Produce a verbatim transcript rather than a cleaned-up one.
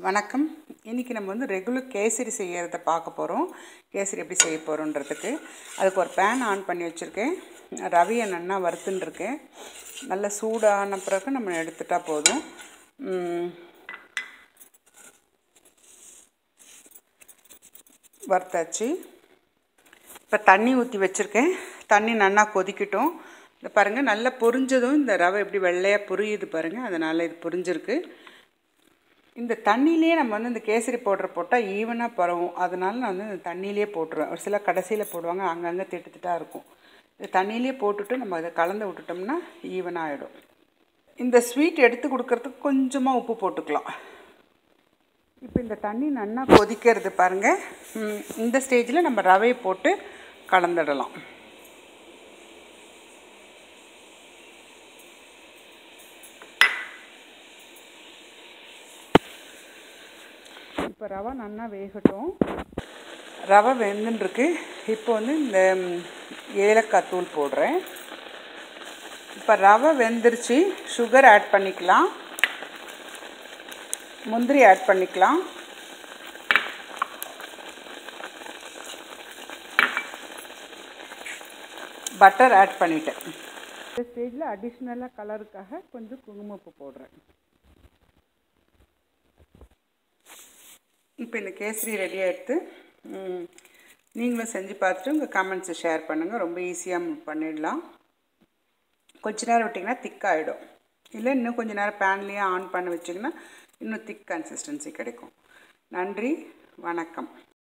வணக்கம். இன்றைக்கி நம்ம வந்து ரெகுலர் கேசரி செய்கிறத பார்க்க போகிறோம். கேசரி எப்படி செய்ய போகிறோன்றதுக்கு அதுக்கு ஒரு பேன் ஆன் பண்ணி வச்சுருக்கேன். ரவையை நல்லா வறுத்துட்டுருக்கேன். நல்லா சூடான பிறகு நம்ம எடுத்துட்டால் போதும். வறுத்தாச்சு. இப்போ தண்ணி ஊற்றி வச்சுருக்கேன். தண்ணி நல்லா கொதிக்கட்டும். இந்த பாருங்கள், நல்லா பொரிஞ்சதும் இந்த ரவை எப்படி வெள்ளையாக பொரியுது பாருங்கள். அதனால் இது பொரிஞ்சிருக்கு. இந்த தண்ணியிலே நம்ம வந்து இந்த கேசரி பவுடர் போட்டால் ஈவனாக பரவும். அதனால நான் வந்து இந்த தண்ணியிலே போட்டுருவேன். ஒரு சில கடைசியில் போடுவாங்க, அங்கங்கே திட்டு திட்டாக இருக்கும். இந்த தண்ணியிலே போட்டுட்டு நம்ம அதை கலந்து விட்டுட்டோம்னா ஈவனாக ஆகிடும். இந்த ஸ்வீட் எடுத்து கொடுக்கறதுக்கு கொஞ்சமாக உப்பு போட்டுக்கலாம். இப்போ இந்த தண்ணி நல்லா கொதிக்கிறது பாருங்கள். இந்த ஸ்டேஜில் நம்ம ரவையை போட்டு கலந்துடலாம். இப்போ ரவை நல்லா வேகட்டும். ரவை வெந்துருக்கு. இப்போ வந்து இந்த ஏலக்காய் தூள் போடுறேன். இப்போ ரவை வெந்துருச்சு. சுகர் ஆட் பண்ணிக்கலாம், முந்திரி ஆட் பண்ணிக்கலாம், பட்டர் ஆட் பண்ணிட்டேன். இந்த ஸ்டேஜில் அடிஷ்னலாக கலருக்காக கொஞ்சம் குங்குமப்பூ போடுறேன். இப்போ இந்த கேசரி ரெடி ஆகிடுது. நீங்களும் செஞ்சு பார்த்துட்டு உங்கள் கமெண்ட்ஸை ஷேர் பண்ணுங்கள். ரொம்ப ஈஸியாக பண்ணிடலாம். கொஞ்ச நேரம் விட்டிங்கன்னா திக்காகிடும். இல்லை இன்னும் கொஞ்சம் நேரம் பேன்லேயே ஆன் பண்ணி வச்சிங்கன்னா இன்னும் திக் கன்சிஸ்டன்சி கிடைக்கும். நன்றி, வணக்கம்.